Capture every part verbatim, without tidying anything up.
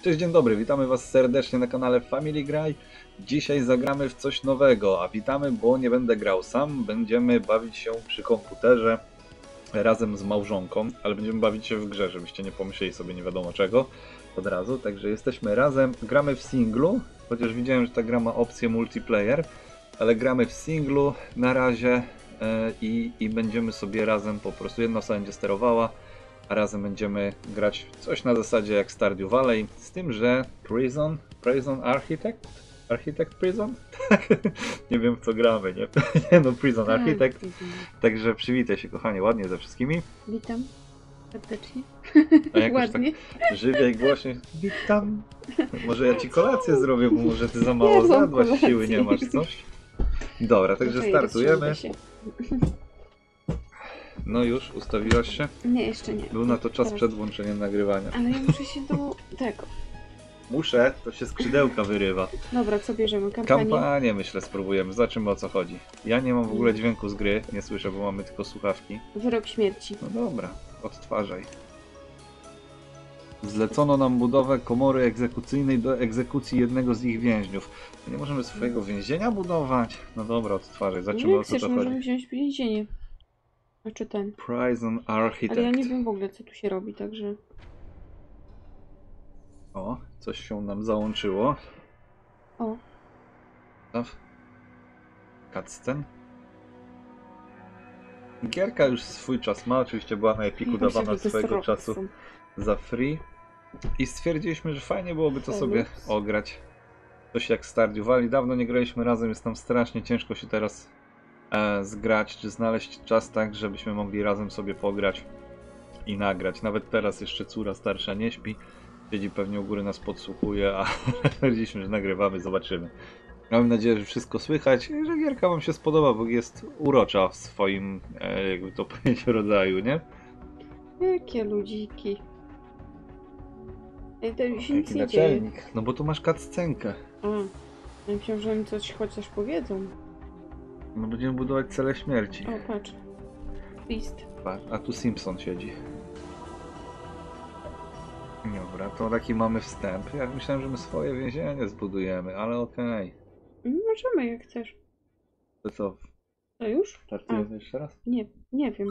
Cześć, dzień dobry, witamy Was serdecznie na kanale Family Graj. Dzisiaj zagramy w coś nowego, a witamy, bo nie będę grał sam. Będziemy bawić się przy komputerze razem z małżonką, ale będziemy bawić się w grze, żebyście nie pomyśleli sobie nie wiadomo czego od razu. Także jesteśmy razem, gramy w singlu, chociaż widziałem, że ta gra ma opcję multiplayer, ale gramy w singlu na razie yy, i, i będziemy sobie razem po prostu, jedna osoba będzie sterowała, a razem będziemy grać coś na zasadzie jak Stardew Valley, z tym, że Prison, Prison Architect? Architect Prison? Tak, nie wiem w co gramy, nie? nie no, Prison Architect. Także przywitaj się kochanie ładnie ze wszystkimi. Witam serdecznie. A jakoś Ładnie. tak żywiej głośnie. Witam. Może ja ci kolację zrobię, bo może ty za mało Ja mam zjadłaś, kolację. siły nie masz, coś? Dobra, także Okej, startujemy. rozsiądę się. No już, ustawiłaś się? Nie, jeszcze nie. Był na to czas Teraz. przed włączeniem nagrywania. Ale ja muszę się do tego. Muszę, to się skrzydełka wyrywa. Dobra, co bierzemy? Kampanię? Kampanię myślę spróbujemy, zobaczymy o co chodzi. Ja nie mam w ogóle dźwięku z gry, nie słyszę, bo mamy tylko słuchawki. Wyrok śmierci. No dobra, odtwarzaj. Zlecono nam budowę komory egzekucyjnej do egzekucji jednego z ich więźniów. Nie możemy swojego więzienia budować? No dobra, odtwarzaj, zobaczymy Nie o co chcesz, to możemy chodzi. wziąć więzienie. Znaczy ten. Prison Architect. Ale ja nie wiem w ogóle co tu się robi, także... O, coś się nam załączyło. O, Staw. Cutscene. Gierka już swój czas ma, oczywiście była na Epiku dawana swojego czasu za free. I stwierdziliśmy, że fajnie byłoby to sobie Ups. ograć. Coś jak Stardew Valley. Dawno nie graliśmy razem, jest nam strasznie ciężko się teraz e, zgrać, czy znaleźć czas tak, żebyśmy mogli razem sobie pograć i nagrać. Nawet teraz jeszcze córa starsza nie śpi. Siedzi pewnie u góry, nas podsłuchuje, a stwierdziliśmy, że nagrywamy, zobaczymy. Mam nadzieję, że wszystko słychać i że gierka wam się spodoba, bo jest urocza w swoim, e, jakby to powiedzieć, rodzaju, nie? jakie ludziki. Ej, to się nic Jaki nie dzieje. naczelnik. No bo tu masz cutscenkę. A, ja myślałam, że oni coś chociaż powiedzą. No będziemy budować cele śmierci. O, patrz. List. A tu Simpson siedzi. Dobra, to taki mamy wstęp. Ja myślałem, że my swoje więzienie zbudujemy, ale okej. Możemy jak chcesz. To co, To już? startujemy jeszcze raz? Nie, nie wiem.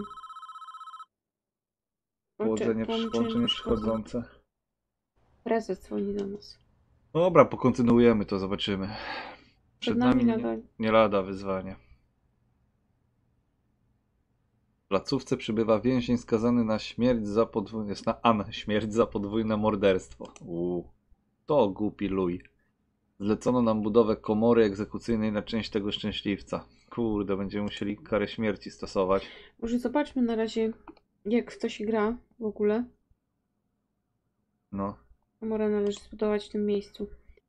Połączenie, Połączenie połączenie przychodzące. Prezes dzwoni do nas. Dobra, pokontynuujemy to, zobaczymy. Przed nami nie, nadal. nie lada wyzwanie. W placówce przybywa więzień skazany na śmierć za podwójne... Jest na An, śmierć za podwójne morderstwo. Uuu. To głupi luj. Zlecono nam budowę komory egzekucyjnej na część tego szczęśliwca. Kurde, będziemy musieli karę śmierci stosować. Może zobaczmy na razie, jak w to się gra w ogóle. No. Komorę należy zbudować w tym miejscu.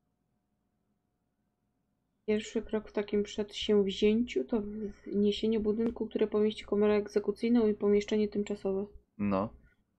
Pierwszy krok w takim przedsięwzięciu to wniesienie budynku, które pomieści komorę egzekucyjną i pomieszczenie tymczasowe. No.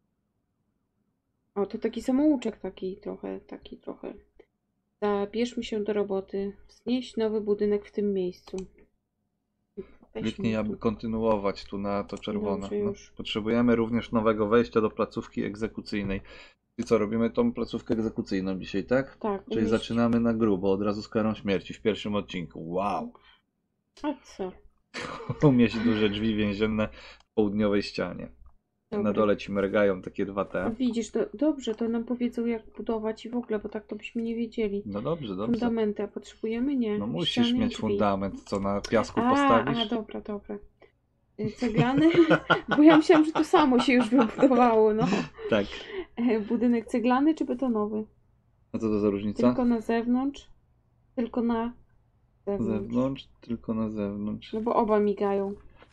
O, to taki samouczek taki trochę, taki trochę. Zabierzmy się do roboty. Wznieść nowy budynek w tym miejscu. Weźmy Kliknij, tu. aby kontynuować tu na to czerwone. Dobrze, No. już. Potrzebujemy również nowego wejścia do placówki egzekucyjnej. I co, robimy tą placówkę egzekucyjną dzisiaj, tak? Tak, Czyli umieść- zaczynamy na grubo, od razu z karą śmierci w pierwszym odcinku. Wow! A co? Umieść duże drzwi więzienne w południowej ścianie. Dobra. Na dole ci mergają takie dwa T. Widzisz, to dobrze, to nam powiedzą jak budować i w ogóle, bo tak to byśmy nie wiedzieli. No dobrze, dobrze. Fundamenty, a potrzebujemy? Nie. No musisz Ściany i mieć drzwi. fundament, co na piasku A, postawisz? a, dobra, dobra. Y, Ceglany? Bo ja myślałam, że to samo się już wybudowało, no. Tak. E, Budynek ceglany czy betonowy? A co to za różnica? Tylko na zewnątrz? Tylko na zewnątrz. Zewnątrz, tylko na zewnątrz. No bo oba migają.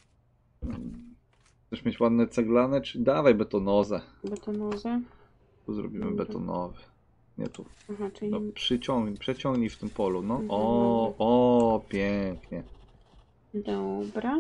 Chcesz mieć ładne ceglane, czy dawaj betonowe. Betonowe. Tu zrobimy Dobra. betonowy. Nie tu. Aha, czyli... No przyciągnij, przeciągnij w tym polu. No. Mhm, O, dobra. o, pięknie. Dobra.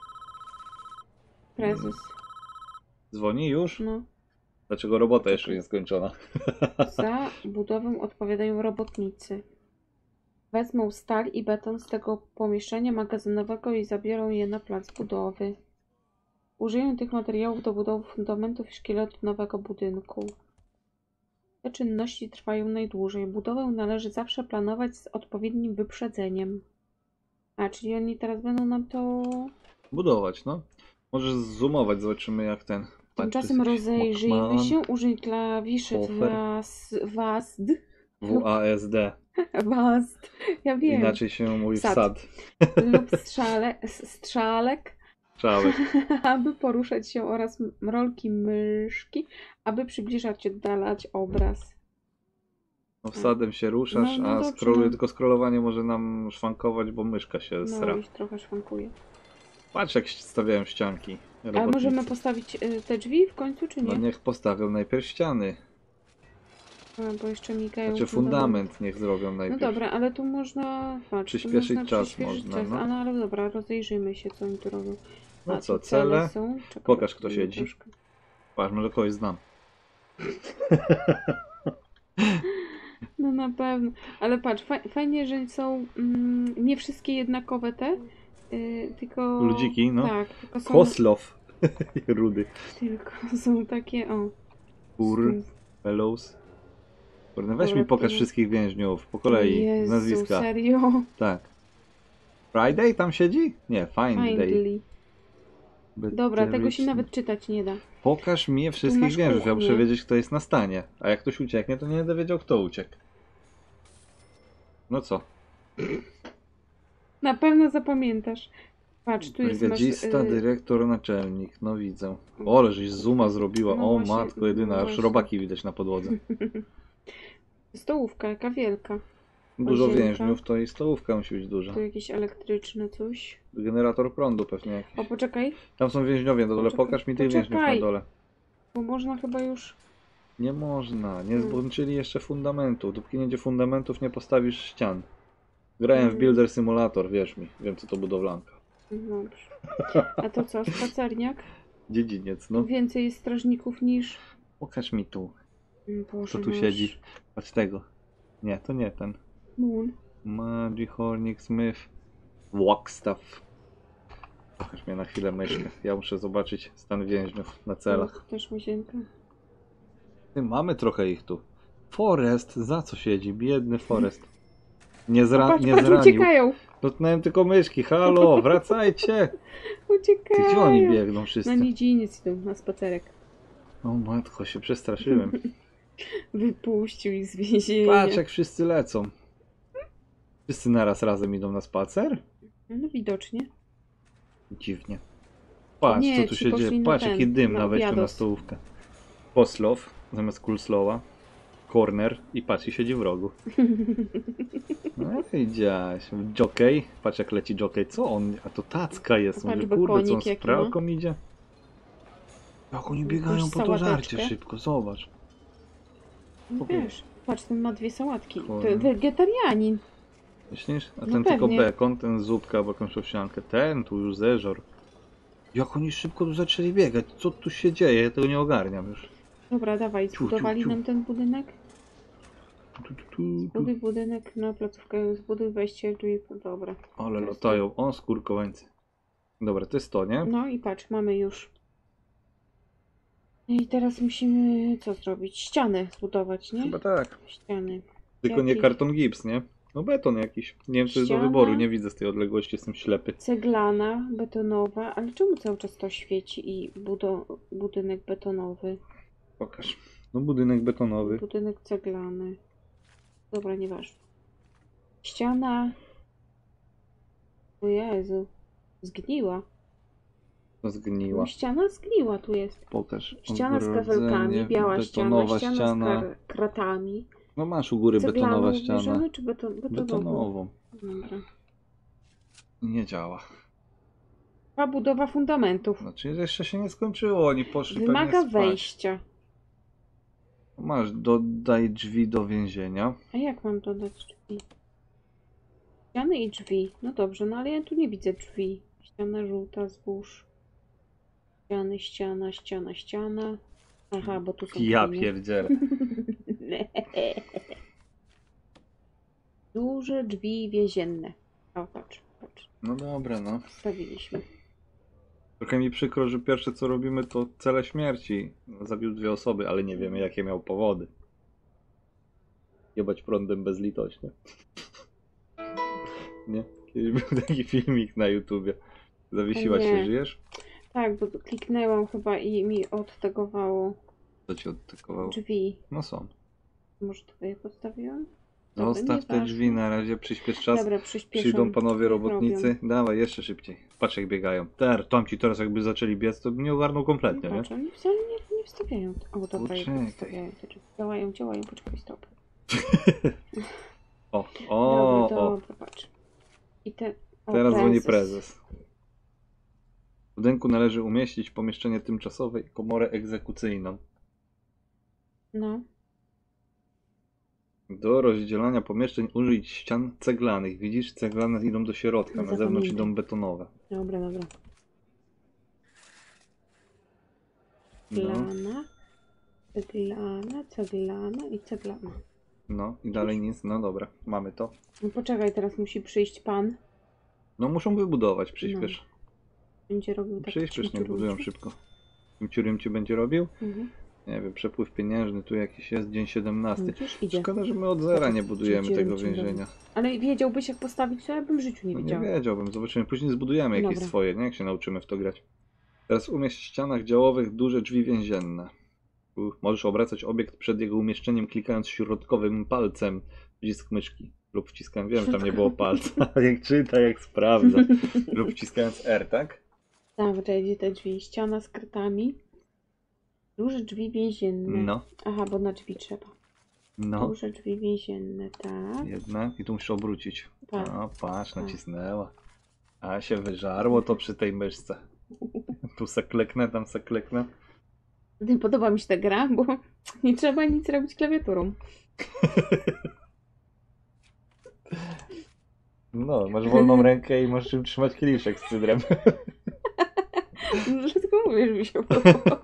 Prezes. Dzwoni już? No. Dlaczego robota jeszcze nie skończona? Za budowę odpowiadają robotnicy. Wezmą stal i beton z tego pomieszczenia magazynowego i zabiorą je na plac budowy. Użyją tych materiałów do budowy fundamentów i szkieletu nowego budynku. Te czynności trwają najdłużej. Budowę należy zawsze planować z odpowiednim wyprzedzeniem. A, czyli oni teraz będą nam to... Budować, no. Możesz zoomować, zobaczymy jak ten... Tymczasem Patrz, tu jest jakiś rozejrzyjmy Mockman, się, użyj klawiszy Hofer. was, wasd, W A S D. wasd, ja wiem, Inaczej się mówi Wsad. wsad. lub strzale, s- strzałek, Czałek. aby poruszać się oraz m- rolki myszki, aby przybliżać, oddalać obraz. No wsadem się ruszasz, No, no a dobrze, scrolluj, no. tylko scrollowanie może nam szwankować, bo myszka się No sra. już trochę szwankuje. Patrz jak stawiałem ścianki. Ale robotnicy. możemy postawić y, te drzwi w końcu, czy No nie? niech postawią najpierw ściany. A, bo jeszcze migają. Znaczy fundament niech zrobią No najpierw. dobra, ale tu można... Patrz, tu Przyspieszyć można czas przyspieszyć można, czas. no. A, no ale dobra, rozejrzyjmy się, co oni tu robią. No A, co, tu cele? są. Czekaj, Pokaż, kto mm, siedzi. troszkę. Patrz, może kogoś znam. No na pewno. Ale patrz, fa fajnie, że są mm, nie wszystkie jednakowe te, y, tylko... Ludziki, no. Tak, tylko są, Koslow. Rudy. tylko są takie, o... Kur. znów. Fellows. Kurde, weź Dobra, mi pokaż to- wszystkich więźniów po kolei. Jezu, Nazwiska. serio? Tak. Friday tam siedzi? Nie, Find Day. Kindly. Dobra, tego się Rich- nawet czytać nie da. Pokaż mi masz wszystkich więźniów, ja muszę kuchnię. wiedzieć kto jest na stanie. A jak ktoś ucieknie, to nie będę wiedział kto uciekł. No co? Na pewno zapamiętasz. Patrz, tu jest masz... Brygadzista, y, dyrektor, naczelnik. No widzę. O, ale żeś zooma zrobiła. No O właśnie, matko jedyna, no aż właśnie. robaki widać na podłodze. stołówka, jaka wielka. Dużo Łazienka. więźniów, to i stołówka musi być duża. Tu jakieś elektryczne coś. Generator prądu pewnie jakiś. O, poczekaj, Tam są więźniowie na dole, Poczekaj, pokaż mi tych więźniów na poczekaj. dole. bo można chyba już... Nie można, nie Hmm. złączyli jeszcze fundamentów. Dopóki nie będzie fundamentów, nie postawisz ścian. Grałem w Mhm. Builder Simulator, wierz mi, wiem co to budowlanka. Dobrze. A to co, spacerniak? Dziedziniec, no. Więcej jest strażników niż... Pokaż mi tu, Boże, kto tu masz siedzi. Patrz tego. Nie, to nie ten. Moon. Magi, Hornik, Smith, Walkstaff. Pokaż mnie na chwilę myszkę. Ja muszę zobaczyć stan więźniów na celach. O, też łazienka. Ty, mamy trochę ich tu. Forest, za co siedzi? Biedny Forest. Nie, zra Patrz, nie patrz, zranił. uciekają! Dotknąłem tylko myszki. Halo, wracajcie! Ty, Uciekają! gdzie oni biegną Na wszyscy? niedziniec idą, na spacerek. O matko, się przestraszyłem. Wypuścił ich z więzienia. Patrz jak wszyscy lecą. Wszyscy naraz razem idą na spacer? No widocznie. Dziwnie. Patrz Nie, co tu ci się poszli dzieje. na Patrz ten, jaki dym na na wejściu na obiados. stołówkę. Poslow zamiast Coolslawa. Corner i patrz i siedzi w rogu. No i widziałaś. Jockey. Patrz jak leci jockey. Co on? A to tacka jest. Patrz, Mówię, kurde, co on bekonik z jaki pralką idzie? Jak oni biegają Jakąś po to żarcie sałateczkę? szybko. Zobacz. No wiesz, patrz, ten ma dwie sałatki. To Kurde. wegetarianin. Myślisz? A No ten tylko pewnie. bekon, ten zupka albo jakąś owsiankę. Ten tu już zeżor. Jak oni szybko tu zaczęli biegać? Co tu się dzieje? Ja tego nie ogarniam już. Dobra, dawaj, Ciu, ciu, zbudowali ciu. nam ten budynek. Tu, tu, tu, tu. Zbuduj budynek na placówkę, zbuduj wejście, tu i... Dobra. Ale To jest latają. O, skórkowańcy. Dobra, to jest to, nie? No i patrz, mamy już. I teraz musimy co zrobić? Ściany zbudować, nie? Chyba tak. Ściany. Tylko nie Jakiś- karton gips, nie? No beton jakiś. Nie wiem, czy jest do Ściana. wyboru. Nie widzę z tej odległości, jestem ślepy. Ceglana, betonowa, ale czemu cały czas to świeci i budo budynek betonowy? Pokaż. No budynek betonowy. Budynek ceglany. Dobra, nieważne. Ściana. O Jezu. Zgniła. To zgniła. No, ściana zgniła tu jest. Pokaż. Ściana z Ogrodzenie, kafelkami, biała ściana, betonowa ściana, ściana. z kar kratami. No masz u góry Ceglaną betonowa ściana. bierzemy, czy beton betonową? Betonową. Dobra. Nie działa. A budowa fundamentów. Znaczy jeszcze się nie skończyło, oni poszli Wymaga pewnie spać. wejścia. Masz, dodaj drzwi do więzienia. A jak mam dodać drzwi? Ściany i drzwi. No dobrze, no ale ja tu nie widzę drzwi. Ściana żółta, zbóż. Ściany, ściana, ściana, ściana. Aha, bo tu są Ja kamienie. pierdzielę. Duże drzwi więzienne. O, patrz, patrz. No dobra, no. Wstawiliśmy. Trochę mi przykro, że pierwsze co robimy to cele śmierci. Zabił dwie osoby, ale nie wiemy jakie miał powody. Jebać prądem bezlitośnie. Nie? Kiedyś był taki filmik na YouTubie. Zawiesiłaś się, Nie. żyjesz? Tak, bo kliknęłam chyba i mi odtegowało Co ci odtykowało? drzwi. No są. Może to je postawiłam? Dobra, Zostaw te nieważne. drzwi na razie, przyspiesz czas. Dobra, przyspieszam. Przyjdą panowie Niech robotnicy. robią. Dawaj, jeszcze szybciej. Patrz jak biegają. Ter, tam ci teraz jakby zaczęli biec, to by nie ogarnął kompletnie, Nie nie? patrzę, oni wcale nie, nie wstawiają. O, dobra, je Poczekaj. wstawiają te drzwi. Działają, działają, poczekaj, stop. O, o, Dobra, o. dobra, patrz. I te... O, Teraz dzwoni prezes. W budynku należy umieścić pomieszczenie tymczasowe i komorę egzekucyjną. No, Do rozdzielania pomieszczeń użyć ścian ceglanych. Widzisz, ceglane idą do środka, na zewnątrz Zapamiętam. idą betonowe. dobra, dobra. No, Ceglana, ceglana, ceglana i ceglana. no i dalej nic. No dobra, mamy to. No poczekaj, teraz musi przyjść pan. No muszą wybudować, przyspiesz. Będzie robił tak Przyspiesz, nie ciuciu, budują ciuciu. szybko. Ciurym ci będzie robił? Mhm. Nie wiem, przepływ pieniężny tu jakiś jest, dzień siedemnasty. Widzisz, idzie. Szkoda, że my od zera nie budujemy Ciurym tego ci więzienia. Ale wiedziałbyś jak postawić, to ja bym w życiu nie No nie wiedziała. wiedziałbym, zobaczymy. Później zbudujemy jakieś Dobra. swoje, nie? Jak się nauczymy w to grać. Teraz umieść w ścianach działowych duże drzwi więzienne. Tu możesz obracać obiekt przed jego umieszczeniem, klikając środkowym palcem przycisk myszki. Lub wciskając, wiem, że tam nie było palca, jak czyta, jak sprawdza. Lub wciskając R, tak? Dobra, idzie te drzwi. Ściana z kratami. Duże drzwi więzienne. No, Aha, bo na drzwi trzeba. no. Duże drzwi więzienne, tak. Jednak. I tu musisz obrócić. Tak. O, patrz, nacisnęła. A się wyżarło to przy tej myszce. Tu se kleknę, tam se kleknę. Nie podoba mi się ta gra, bo nie trzeba nic robić klawiaturą. No, masz wolną rękę i możesz trzymać kieliszek z cydrem. No, dlatego mówię, że mi się podoba.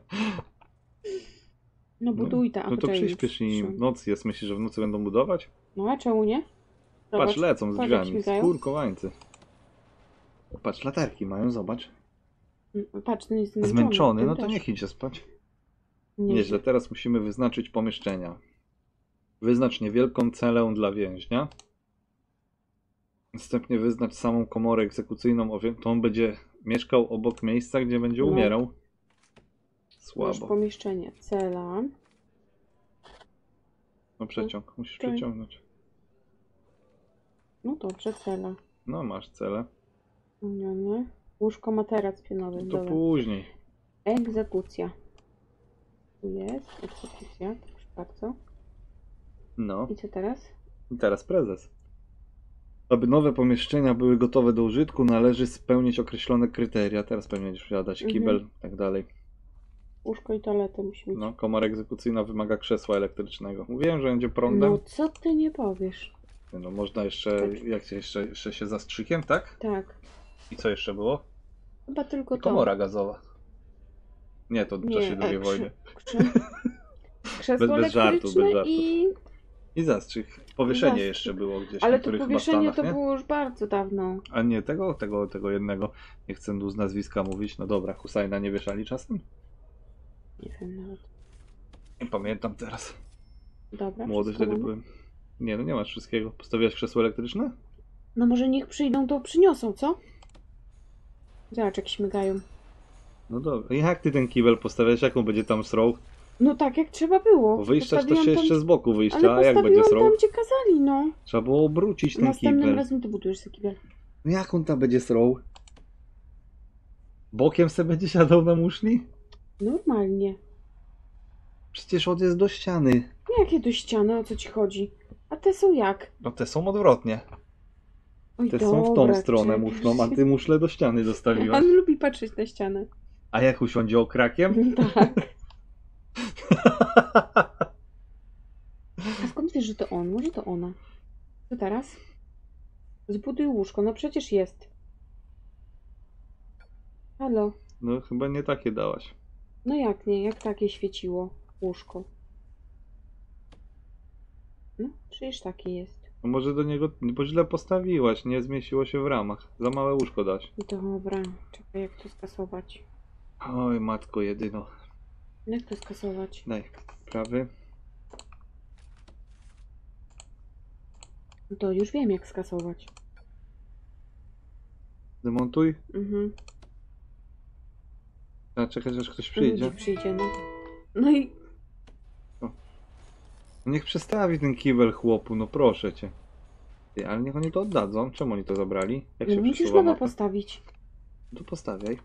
No buduj ta. a No to poczekaj, przyspiesz już- im. Noc jest, myślisz, że w nocy będą budować? No a czemu nie? Zobacz, Patrz, lecą z patrz, jak drzwiami. śmigają. Skurkowańcy. Patrz, latarki mają, zobacz. Mm, Patrz, ten jest zmęczony. Zmęczony, ten no to też. niech idzie spać. Nie, Nieźle, teraz musimy wyznaczyć pomieszczenia. Wyznacz niewielką celę dla więźnia. Następnie wyznacz samą komorę egzekucyjną. o wie- To on będzie mieszkał obok miejsca, gdzie będzie No. umierał. Masz Słabo. pomieszczenie. Cela. No przeciąg, musisz Okej. przeciągnąć. No dobrze, cela. No masz celę. Nie, nie. Łóżko, materac pionowy. No to Dobra. później. Egzekucja. Tu jest egzekucja. Proszę bardzo. No. I co teraz? I teraz prezes. Aby nowe pomieszczenia były gotowe do użytku, należy spełnić określone kryteria. Teraz pewnie będziesz musiała dać Mhm. kibel i tak dalej. Łóżko i toaletę musi mieć. No, komora egzekucyjna wymaga krzesła elektrycznego. Mówiłem, że będzie prądem. No co ty nie powiesz? No, można jeszcze, Tak. jak się jeszcze, jeszcze się zastrzykiem, tak? Tak. I co jeszcze było? Chyba tylko I to. komora gazowa. Nie, to w Nie, czasie e, drugiej krze- wojny. Krze... Krzesło Bez- bez żartu, elektryczne bez żartu. i... I zastrzyk. Powieszenie Zastrzyk. jeszcze było gdzieś. Ale w to niektórych chyba powieszenie stanach, to nie? było już bardzo dawno. A nie tego, tego, tego jednego. Nie chcę tu z nazwiska mówić. No dobra, Husajna nie wieszali czasem? Nie wiem nawet. Nie pamiętam teraz. Dobra, Młody wszystko wtedy mamy? byłem. Nie, no nie masz wszystkiego. Postawiłaś krzesło elektryczne? No może niech przyjdą, to przyniosą, co? Zobacz, jak śmigają. No dobra. I jak ty ten kibel postawiasz? Jak on będzie tam srał? No tak, jak trzeba było. Bo wyjścia to Postawiłam się tam- jeszcze z boku wyjścia, Ale a jak będzie postawiłam srał? tam, gdzie kazali, no. Trzeba było obrócić ten Następnym kibel. razem ty budujesz sobie kibel. No jak on tam będzie srał? Bokiem se będzie siadał na muszli? Normalnie. Przecież on jest do ściany. Jakie do ściany, o co ci chodzi? A te są jak? No te są odwrotnie. Oj, Te dobra, są w tą stronę czekaj. muszlą, a ty muszle do ściany dostawiłaś. On lubi patrzeć na ścianę. A jak usiądzie okrakiem? Tak. A skąd wiesz, że to on? Może to ona? Co teraz? Zbuduj łóżko. No przecież jest. Halo? No chyba nie takie dałaś. No jak nie? Jak takie świeciło łóżko? No, przecież takie jest. No może do niego, bo źle postawiłaś, nie zmieściło się w ramach. Za małe łóżko dałaś. Dobra, czekaj, jak to skasować? Oj matko jedyno. Jak to skasować? Daj, prawy. No to już wiem, jak skasować. Demontuj. Mhm. Trzeba czekać, aż ktoś przyjdzie. Ludzi przyjdzie, no. No i Niech przestawi ten kibel chłopu, no proszę cię. Ty, ale niech oni to oddadzą. Czemu oni to zabrali? Jak no się musisz przesuwa nowe mapa? postawić. To postawiaj.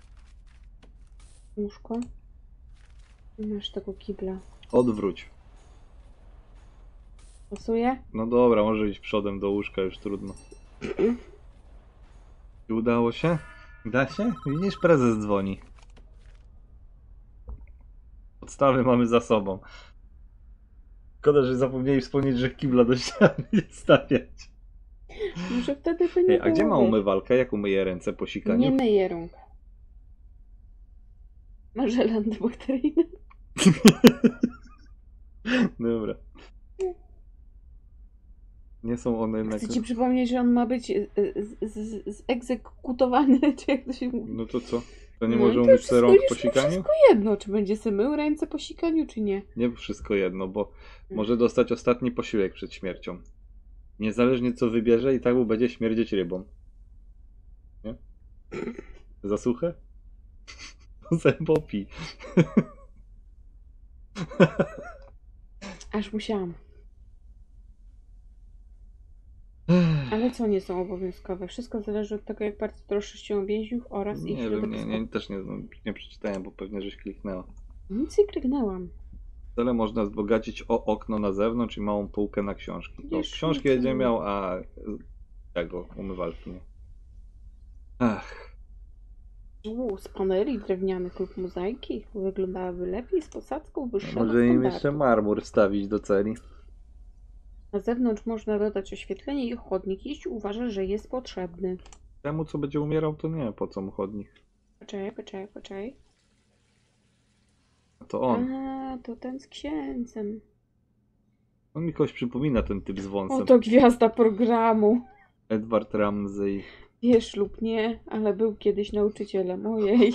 Łóżko. I masz tego kibla. Odwróć. Pasuje? No dobra, może iść przodem do łóżka, już trudno. I udało się? Da się? Widzisz, prezes dzwoni. Podstawy mamy za sobą. Szkoda, że zapomnieli wspomnieć, że kibla do ściany nie stawiać. Może wtedy to nie Ej, a gdzie ma było, wiesz. umywalkę? Jak umyje ręce po sikaniu? Nie myję rąk. Ma żel antybakteryjny. Dobra. Nie są one jednak... Chcę ci przypomnieć, że on ma być y, y, z- z- zegzekutowany, czy jak to się mówi. No to co? To nie No może i to umyć wszystko sobie rąk już po mu sikaniu? wszystko jedno, czy będzie se mył ręce po sikaniu, czy nie. Nie wszystko jedno, bo może dostać ostatni posiłek przed śmiercią. Niezależnie co wybierze, i tak mu będzie śmierdzieć rybą. Nie? Za suche? Zębopi. Aż musiałam. Ale co nie są obowiązkowe? Wszystko zależy od tego, jak bardzo troszczysz się o więźniów oraz ich Nie wiem, nie, środowisko. nie, też nie, nie przeczytałem, bo pewnie żeś kliknęła. Nic nie krygnęłam. Tyle można wzbogacić o okno na zewnątrz i małą półkę na książki. No, Wiesz, książki no co- będzie miał, a tego, umywalki nie. Ach, U, z paneli drewnianych lub mozaiki wyglądałyby lepiej z posadzką wyższego może im standardu. jeszcze marmur wstawić do celi. Na zewnątrz można dodać oświetlenie i chodnik, jeśli uważasz, że jest potrzebny. Temu, co będzie umierał, to nie, po co mu chodnik. Poczekaj, poczekaj, poczekaj. A to on. A, to ten z księdzem. On mi kogoś przypomina, ten typ z wąsem. Oto gwiazda programu. Edward Ramsey. Wiesz lub nie, ale był kiedyś nauczycielem. Ojej.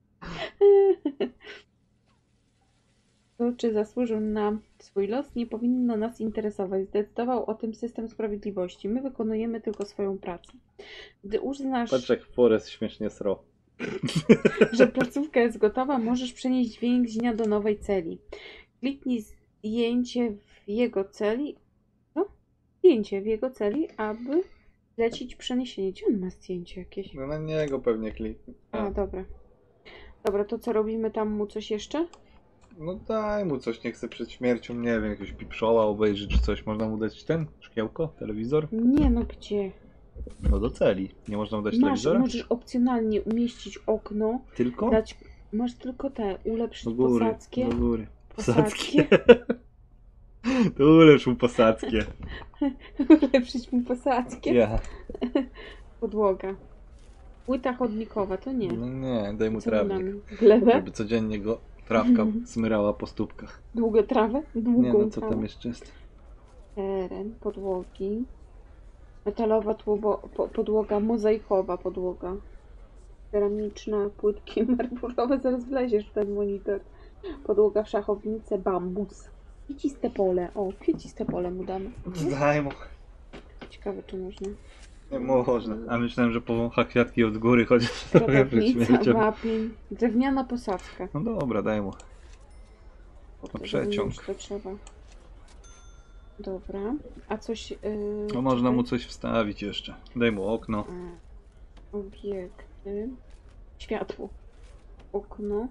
To, czy zasłużył na swój los, nie powinno nas interesować. Zdecydował o tym system sprawiedliwości. My wykonujemy tylko swoją pracę. Gdy uznasz, Patrz jak Forrest śmiesznie sro. że placówka jest gotowa, możesz przenieść więźnia do nowej celi. Kliknij zdjęcie w jego celi. Co? Zdjęcie w jego celi, aby zlecić przeniesienie. Gdzie on ma zdjęcie jakieś? No na niego pewnie kliknij. A, dobra. Dobra, to co robimy tam mu coś jeszcze? No daj mu coś, nie chce przed śmiercią, nie wiem, jakiegoś pipszoła obejrzeć czy coś. Można mu dać ten? Szkiełko? Telewizor? Nie no, gdzie? No do celi. Nie można mu dać Masz, telewizora? możesz opcjonalnie umieścić okno, Tylko? dać, masz tylko te, ulepszyć Do góry, posadzkie. do góry. Posadzkie. To ulepsz mu posadzkie. Ulepszyć mu posadzkie. Ja. Podłoga. Płyta chodnikowa, to nie. No nie, daj mu Co my trawnik. mamy? Glebę? Żeby codziennie go trawka smyrała po stópkach. Długą trawę? Długą Nie no, co trawę. tam jeszcze jest? Teren, podłogi. Metalowa tłubo, po, podłoga, mozaikowa podłoga. Ceramiczna, płytki marmurowe, zaraz wleziesz w ten monitor. Podłoga w szachownicy, bambus. Kwieciste pole, o, kwieciste pole mu damy. Daj mu. Ciekawe, czy można. Nie można. A myślałem, że powącha kwiatki od góry, chociaż trochę przed Kratownica, śmiercią. wapień, drewniana posadzka. No dobra, daj mu. Po to, przeciąg. żeby mieć, to trzeba. Dobra, a coś... Yy, No można czekaj. mu coś wstawić jeszcze. Daj mu okno. A, obiekty. Światło. Okno.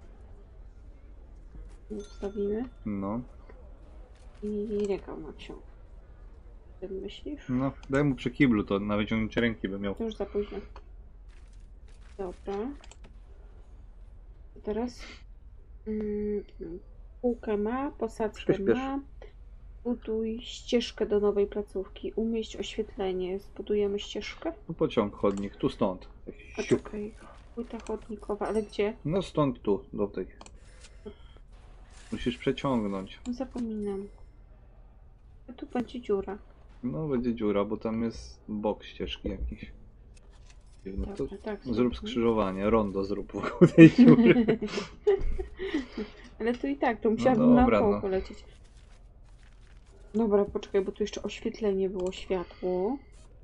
Wstawimy. No. I regał na książkę. Ty myślisz? No, daj mu przy kiblu, to na wyciągnięcie ręki by miał. To już za późno. Dobra. I teraz mm, półkę ma, posadzkę Przyspiesz. ma. Buduj ścieżkę do nowej placówki. Umieść oświetlenie. Zbudujemy ścieżkę. No pociąg chodnik, tu stąd. A Siup. czekaj. Płyta chodnikowa, ale gdzie? No stąd tu, do tej. Musisz przeciągnąć. No zapominam. A tu będzie dziura. No będzie dziura, bo tam jest bok ścieżki jakiś. No to Dobra, tak. zrób zróbmy. skrzyżowanie, rondo zrób wokół tej dziury. Ale tu i tak, to musiałabym dobra, naokoło no. polecieć. Dobra, poczekaj, bo tu jeszcze oświetlenie było, światło.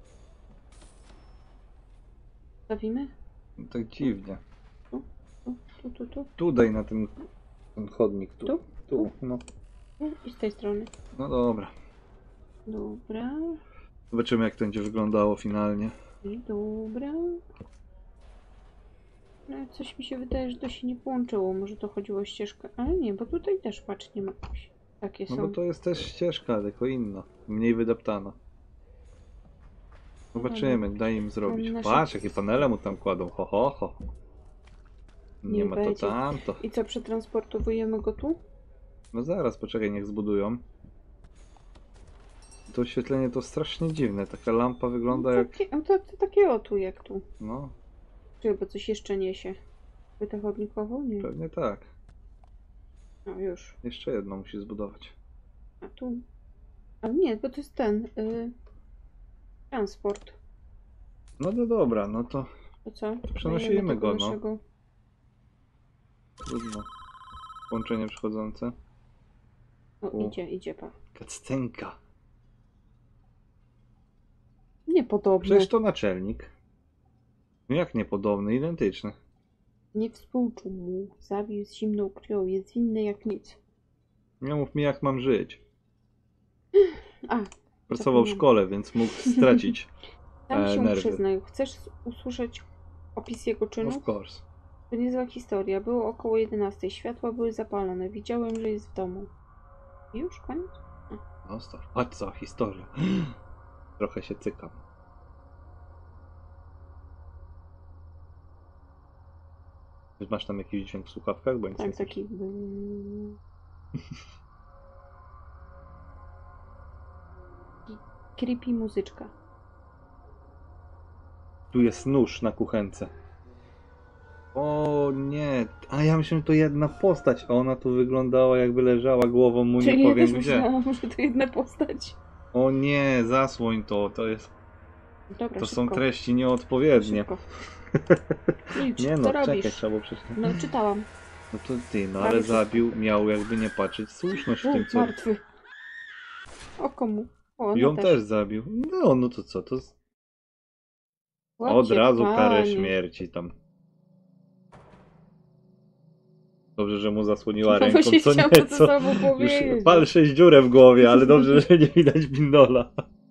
Stawimy? No tak dziwnie. Tu, tu, tu, tu, tu. Tutaj na ten, ten chodnik. Tu. Tu? Tu. No. Tu i z tej strony. No dobra. Dobra. Zobaczymy, jak to będzie wyglądało finalnie. I dobra. No, coś mi się wydaje, że to się nie połączyło. Może to chodziło o ścieżkę. Ale nie, bo tutaj też, patrz, nie ma. Takie No są. bo to jest też ścieżka, tylko inna. Mniej wydeptana. Zobaczymy, daj im zrobić. nasze- Patrz, jakie panele mu tam kładą. Ho, ho, ho. Nie, Nie ma to będzie. tamto. I co, przetransportowujemy go tu? No zaraz, poczekaj, niech zbudują. To oświetlenie to strasznie dziwne. Taka lampa wygląda No, jak... takie, no to, to takie o tu, jak tu. No, Czy bo coś jeszcze niesie? Płytę chodnikową? Nie. pewnie tak. No już. Jeszcze jedno musi zbudować. A tu. Ale nie, bo to jest ten. Y... Transport. No no dobra, no to To co? przenosimy Dajemy tego go, no. naszego- trudno. Połączenie przychodzące. O, U. idzie, idzie pa. Kaccenka. Niepodobne. Przecież to naczelnik. No jak niepodobny, identyczny. Nie współczuł mu. Zabił z zimną krwią. Jest winny jak nic. Nie mów mi, jak mam żyć. A, Pracował w zapomniałam. szkole, więc mógł stracić. Tam E, się nerwy. przyznaj. Chcesz usłyszeć opis jego czynów? Of course. To niezła historia. Było około jedenastej. Światła były zapalone. Widziałem, że jest w domu. I już? Koniec? No stop. Patrz, cała historia. Trochę się cykam. Masz tam jakiś dźwięk w słuchawkach? Bo nic nie Tak, słyszę. taki... Creepy muzyczka. Tu jest nóż na kuchence. O nie. A ja myślałem, że to jedna postać, a ona tu wyglądała, jakby leżała głową mu, Czyli nie ja powiem też gdzie. myślałam, że to jedna postać. O nie, zasłoń to. To jest. Dobra, To są szybko. treści nieodpowiednie. Szybko. Milcz, Nie co no, czekaj, robisz? trzeba było przeczytać. No, czytałam. No to ty, no Prawie ale wszystko. zabił, miał jakby nie patrzeć słuszność w U, tym co. martwy. O komu? O, I no on też zabił. No, no to co, to z- od Łacie, razu karę panie. śmierci tam. Dobrze, że mu zasłoniła No ręką, właśnie co chciałam nie, to co. samo Już powiedzieć. pal sześć dziurę w głowie, ale dobrze, że nie widać bindola.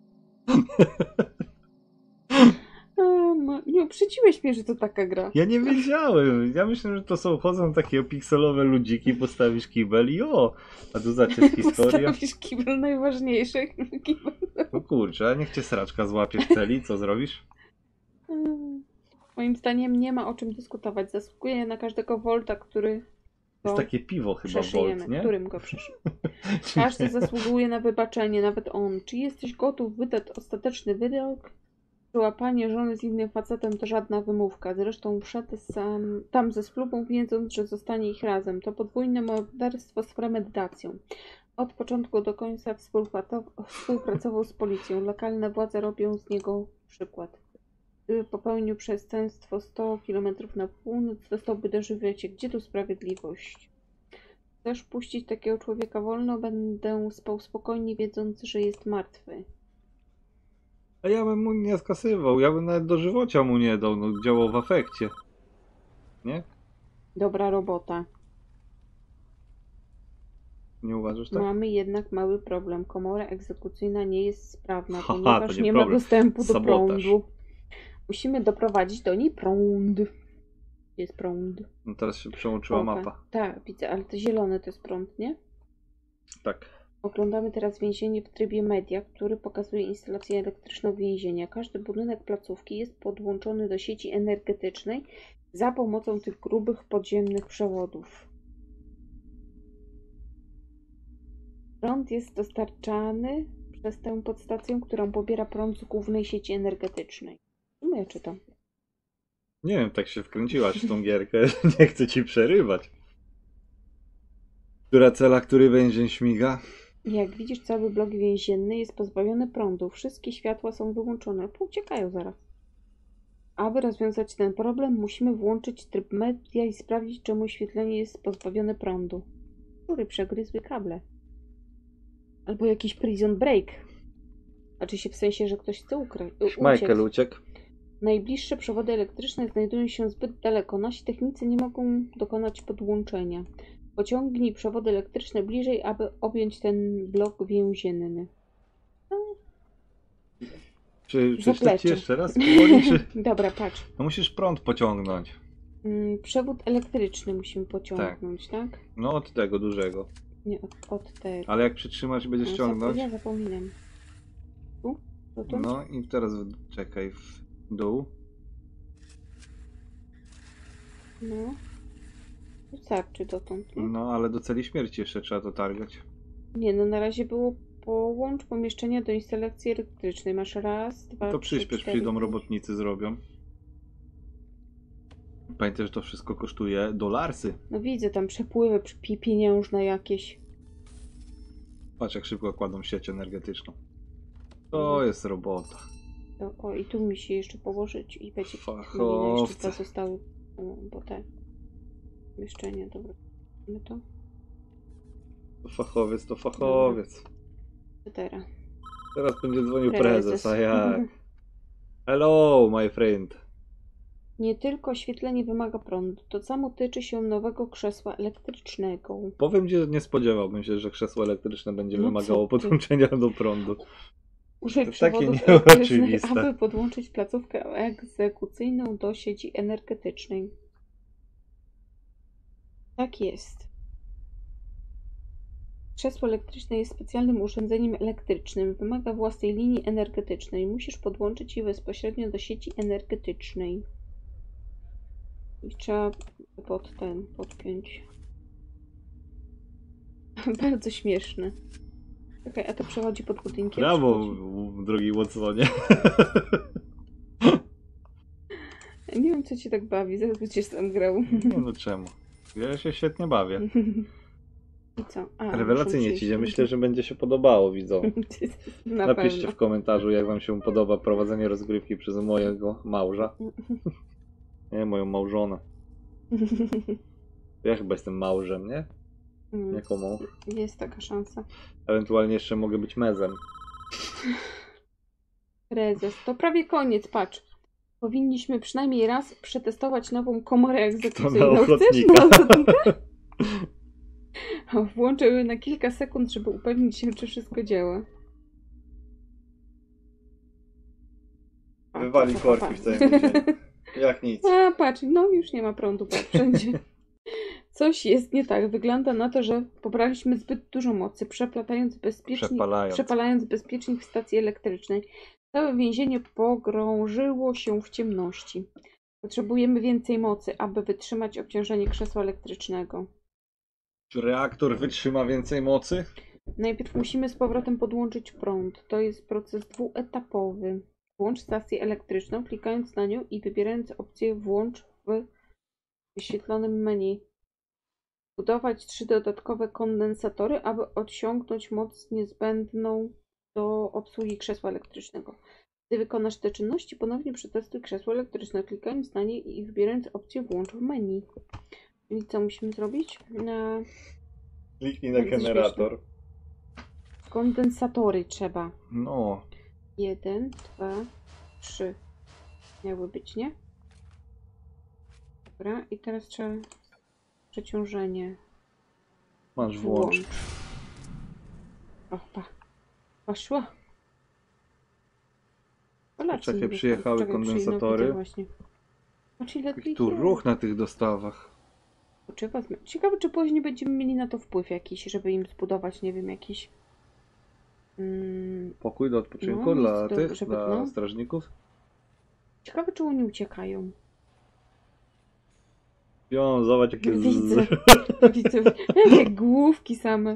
A, ma... Nie uprzedziłeś mnie, że to taka gra. Ja nie wiedziałem. Ja myślę, że to są chodzą takie pikselowe ludziki, postawisz kibel i o. A tu zaczesz historię. Postawisz kibel najważniejszy. Kibel. No kurczę, a niech cię sraczka złapie w celi, co zrobisz? Mm. Moim zdaniem nie ma o czym dyskutować. Zasługuje na każdego Volta, który Jest go takie piwo chyba przeszyjemy. Volt, nie? Którym go przeszyjemy. Każdy zasługuje na wybaczenie, nawet on. Czy jesteś gotów wydać ostateczny wyrok? Wyłapanie żony z innym facetem to żadna wymówka. Zresztą wszedł sam tam ze spluwą, wiedząc, że zostanie ich razem. To podwójne morderstwo z premedytacją. Od początku do końca współpracował, współpracował z policją. Lokalne władze robią z niego przykład. Gdyby popełnił przestępstwo sto kilometrów na północ, dostałby dożywocie. Gdzie tu sprawiedliwość? Chcesz puścić takiego człowieka wolno? Będę spał spokojnie, wiedząc, że jest martwy. A ja bym mu nie skasywał, ja bym nawet dożywocia mu nie dał, no działał w afekcie. Nie? Dobra robota. Nie uważasz tak? Mamy jednak mały problem. Komora egzekucyjna nie jest sprawna, Haha, ponieważ to nie nie ma problem. dostępu do Sabotaż. prądu. Musimy doprowadzić do niej prąd. Gdzie jest prąd? No teraz się przełączyła Oka. mapa. Tak, widzę, ale to zielone to jest prąd, nie? Tak. Oglądamy teraz więzienie w trybie media, który pokazuje instalację elektryczną więzienia. Każdy budynek placówki jest podłączony do sieci energetycznej za pomocą tych grubych podziemnych przewodów. Prąd jest dostarczany przez tę podstację, którą pobiera prąd z głównej sieci energetycznej. No ja czytam. Nie wiem, tak się wkręciłaś w tą gierkę, że nie chcę ci przerywać. Która cela, który więzień śmiga? Jak widzisz, cały blok więzienny jest pozbawiony prądu. Wszystkie światła są wyłączone. Pouciekają zaraz. Aby rozwiązać ten problem, musimy włączyć tryb media i sprawdzić, czemu oświetlenie jest pozbawione prądu. Szczury przegryzły kable. Albo jakiś prison break. Znaczy się w sensie, że ktoś chce ukryć. Michael uciekł. Najbliższe przewody elektryczne znajdują się zbyt daleko. Nasi technicy nie mogą dokonać podłączenia. Pociągnij przewody elektryczne bliżej, aby objąć ten blok więzienny. Czy przeczytać Zaplecze. ci jeszcze raz? Powoli, czy... Dobra, patrz. No musisz prąd pociągnąć. Mm, Przewód elektryczny musimy pociągnąć, tak? No od tego dużego. Nie, od, od tego. Ale jak przytrzymasz i będziesz No, ciągnąć. Ja zapominam. Tu? To tu? No i teraz w- czekaj w dół. No. Wystarczy dotąd, nie? No ale do celi śmierci jeszcze trzeba to targać. Nie, no na razie było połącz pomieszczenia do instalacji elektrycznej. Masz raz, dwa, To trzy, przyspiesz, cztery, przyjdą pięć. robotnicy, zrobią. Pamiętaj, że to wszystko kosztuje dolarsy. No widzę tam przepływy pi- pieniężne jakieś. Patrz jak szybko kładą sieć energetyczną. To Mhm. jest robota. To, o, i tu mi się jeszcze położyć i będzie Fachowcy. malina jeszcze dwa zostały. O, bo te pomieszczenia, dobra. My to? To fachowiec, to fachowiec. Co teraz? Teraz będzie dzwonił Prezes. prezes, a jak? Hello, my friend. Nie tylko oświetlenie wymaga prądu. To samo tyczy się nowego krzesła elektrycznego. Powiem ci, że nie spodziewałbym się, że krzesło elektryczne będzie No wymagało co ty? podłączenia do prądu. Użyj To przewodów takie elektrycznych, nieoczywiste. aby podłączyć placówkę egzekucyjną do sieci energetycznej. Tak jest. Krzesło elektryczne jest specjalnym urządzeniem elektrycznym. Wymaga własnej linii energetycznej. Musisz podłączyć je bezpośrednio do sieci energetycznej. I trzeba pod ten podpiąć. Bardzo śmieszne. Okej, a to przechodzi pod budynkiem. Brawo, Przechodzi. drogi Watsonie. Nie wiem, co cię tak bawi. Zaraz będziesz tam grał. Nie no czemu? Ja się świetnie bawię. I co? A, Rewelacyjnie muszę ci idzie. przyjść. Myślę, że będzie się podobało widzom. Na Napiszcie pewno. w komentarzu, jak wam się podoba prowadzenie rozgrywki przez mojego małża. Nie, moją małżonę. Ja chyba jestem małżem, nie? Mm, Jako mąż. Jest taka szansa. Ewentualnie jeszcze mogę być mezem. Prezes. To prawie koniec, patrz. Powinniśmy przynajmniej raz przetestować nową komorę To egzekucyjną. na Chcesz ochotnika. na ochotnika? O, włączę ją na kilka sekund, żeby upewnić się, czy wszystko działa. A, Wywali pa, pa, pa, korki pa. w całym dzień. Jak nic. A, patrz, no już nie ma prądu, patrz, wszędzie. Coś jest nie tak. Wygląda na to, że pobraliśmy zbyt dużo mocy, przeplatając bezpiecznik, Przepalając. przepalając bezpiecznik w stacji elektrycznej. Całe więzienie pogrążyło się w ciemności. Potrzebujemy więcej mocy, aby wytrzymać obciążenie krzesła elektrycznego. Czy reaktor wytrzyma więcej mocy? Najpierw musimy z powrotem podłączyć prąd. To jest proces dwuetapowy. Włącz stację elektryczną, klikając na nią i wybierając opcję włącz w wyświetlonym menu. Budować trzy dodatkowe kondensatory, aby odciągnąć moc niezbędną do obsługi krzesła elektrycznego. Gdy wykonasz te czynności, ponownie przetestuj krzesło elektryczne, klikając na nie i wybierając opcję włącz w menu. Czyli co musimy zrobić? Na Kliknij na Bardzo generator. kondensatory trzeba. No. Jeden, dwa, trzy. Miały być, nie? Dobra, i teraz trzeba przeciążenie. Masz włącz. O, pa. Poszło. Polacy Czekaj, mówią, przyjechały czekaj, kondensatory. przyjdą, właśnie. Patrz, ile Jak ich tu jest. ruch na tych dostawach. Czy wezmę? Ciekawe, czy później będziemy mieli na to wpływ jakiś, żeby im zbudować, nie wiem, jakiś... Mm, Pokój do odpoczynku No, dla jest to, tych, żeby- dla no. strażników. ciekawe, czy oni uciekają. Jo, zobacz jakie z... Widzę. Widzę. Jakie główki same.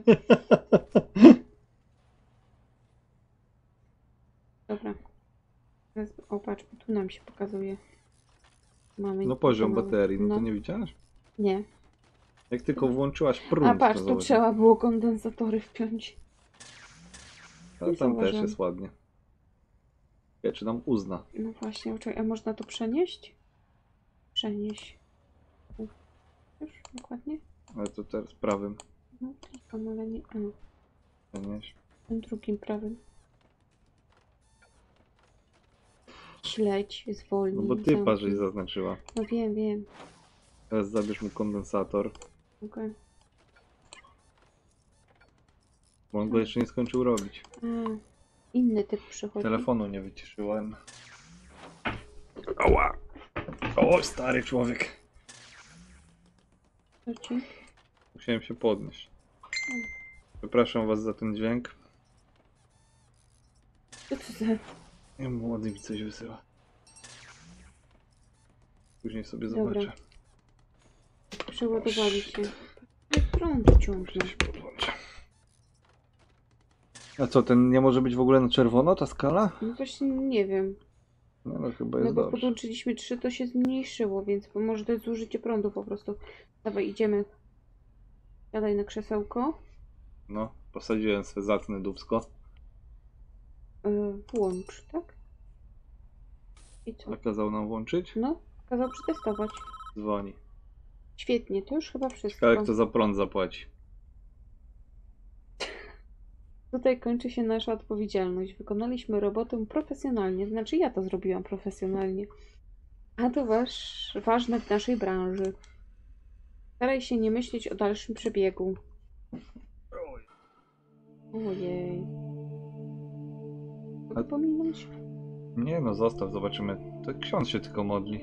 Dobra. Teraz, o, patrz, bo tu nam się pokazuje. Mamy No poziom mamy- baterii, no, no. to nie widziałaś? Nie. Jak tylko włączyłaś prąd, A patrz, to tu zobacz. trzeba było kondensatory wpiąć. Ale nie tam też zauważyłam. jest ładnie. Ja czy nam uzna. No właśnie, czekaj, a można to przenieść? Przenieść. Tu. Już dokładnie? Ale to teraz prawym. No, klikam, ale nie. A. Przenieść. Tym drugim prawym. Śledź, zwolnij. No bo ty zamknij. żeś zaznaczyła. No wiem, wiem. Teraz zabierz mu kondensator. Okej. Bo on go jeszcze nie skończył robić. A, inny typ przychodzi. Telefonu nie wyciszyłem. Ała! O, stary człowiek. Co ci? Musiałem się podnieść. Przepraszam was za ten dźwięk. Co to za... Nie, młody mi coś wysyła. Później sobie Dobra. zobaczę. Przeładowali się. Jak prąd ciągnie. Muszę się podłączę. A co, ten nie może być w ogóle na czerwono, ta skala? No właśnie nie wiem. No, no chyba No jest bo dobrze. podłączyliśmy trzy, to się zmniejszyło, więc może to jest zużycie prądu po prostu. Dawaj, idziemy. Siadaj na krzesełko. No, posadziłem swe zacne dubsko. Yy, włącz, tak? I co? Nakazał nam włączyć? No, kazał przetestować. Dzwoni. Świetnie, to już chyba wszystko. Ciekawe, kto za prąd zapłaci. Tutaj kończy się nasza odpowiedzialność. Wykonaliśmy robotę profesjonalnie, znaczy ja to zrobiłam profesjonalnie. A to wasz, ważne w naszej branży. Staraj się nie myśleć o dalszym przebiegu. Ojej. Mogę pominąć? Nie no, zostaw, zobaczymy. To ksiądz się tylko modli.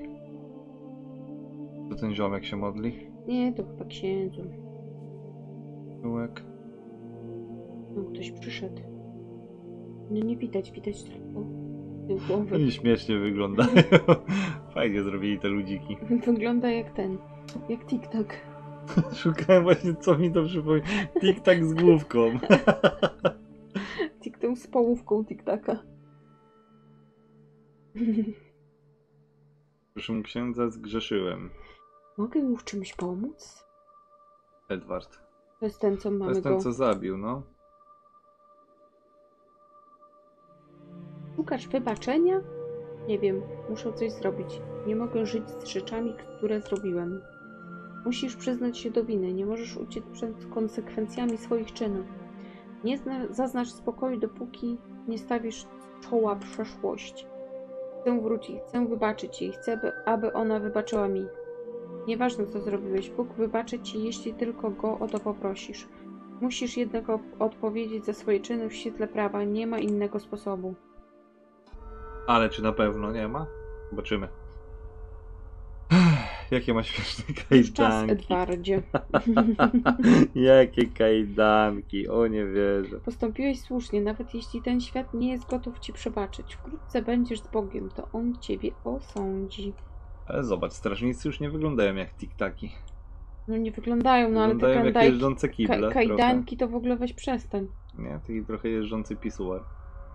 To ten ziomek się modli. Nie, to chyba księdzu. Tyłek. No, ktoś przyszedł. No nie widać, widać tylko tył głowy. Oni śmiesznie wyglądają. Fajnie zrobili te ludziki. Wygląda jak ten, jak TikTok. Szukałem właśnie, co mi to przypomina. Tik-tak z główką. TikTok z połówką TikTaka. Proszę księdza, zgrzeszyłem. Mogę mu w czymś pomóc? Edward. To jest ten, co To mamy jest ten, go. co zabił, no. Szukasz wybaczenia? Nie wiem, muszę coś zrobić. Nie mogę żyć z rzeczami, które zrobiłem. Musisz przyznać się do winy. Nie możesz uciec przed konsekwencjami swoich czynów. Nie zna- zaznacz spokoju, dopóki nie stawisz czoła przeszłości. Chcę wrócić, chcę wybaczyć jej. Chcę, by, aby ona wybaczyła mi. Nieważne, co zrobiłeś. Bóg wybaczy ci, jeśli tylko go o to poprosisz. Musisz jednak op- odpowiedzieć za swoje czyny w świetle prawa. Nie ma innego sposobu. Ale czy na pewno nie ma? Zobaczymy. Jakie ma śmieszne Już czas, kajdanki. Edwardzie. Jakie kajdanki, o nie wierzę. Postąpiłeś słusznie, nawet jeśli ten świat nie jest gotów ci przebaczyć. Wkrótce będziesz z Bogiem, to On ciebie osądzi. Ale zobacz, strażnicy już nie wyglądają jak tiktaki. No nie wyglądają, no ale te Wyglądają jak kandaj... jeżdżące kible. ka- kajdanki to w ogóle weź przestań. Trochę. Nie, taki trochę jeżdżący pisuar.